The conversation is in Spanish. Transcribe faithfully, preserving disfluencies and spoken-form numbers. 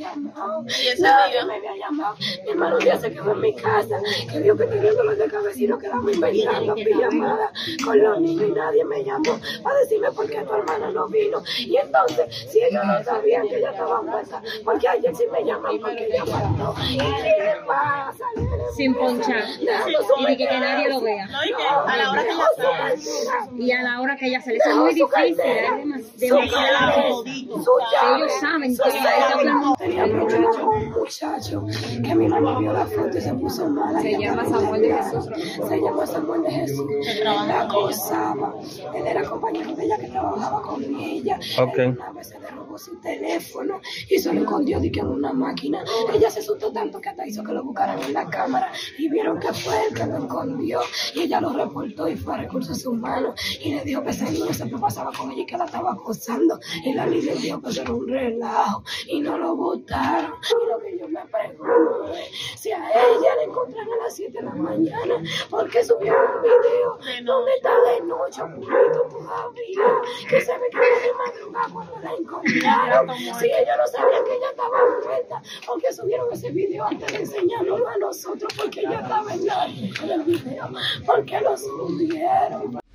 llamado. Nadie me había llamado. Mi hermano un día se quedó en mi casa, que vio que tenía dolor de cabeza y nos quedamos inventando pijamadas con los niños y nadie me llamó para decirme por qué tu hermana no vino. Y entonces, si ellos no sabían que ella estaba muerta, porque ayer sí me llaman porque ella mató. ¿Y qué pasa? Sin ponchar. Y de que, que nadie lo vea. No, y que a la hora que ella sale. Y a la hora que ella sale. Eso es muy difícil. Es demasiado. Ellos saben que ella tenía mucho un muchacho que mi mamá vio la foto y se puso mala. Se llama Samuel de Jesús. Se llama Samuel de Jesús. La acosaba. Él era compañero de ella que trabajaba con ella. Okay. Una vez se le robó su teléfono y se lo escondió de que en una máquina. Ella se asustó tanto que hasta hizo que lo buscaran en la cámara y vieron que fue él que lo escondió. Y ella lo reportó y fue a Recursos Humanos y le dijo que ese niño siempre pasaba con ella y que la estaba acosando. Y la ley le dijo que era un relajo y no lo botaron. Y lo que yo me pregunto es si a ella la encontraron a las siete de la mañana, ¿por qué subieron un video? ¿Dónde está de noche ocurrido todavía? Que se ve que fue de madrugada cuando la encontraron. Si ellos no sabían que ella estaba muerta, ¿por qué subieron ese video antes de enseñárnoslo a nosotros? Porque ella estaba en la en el video. ¿Por qué lo subieron?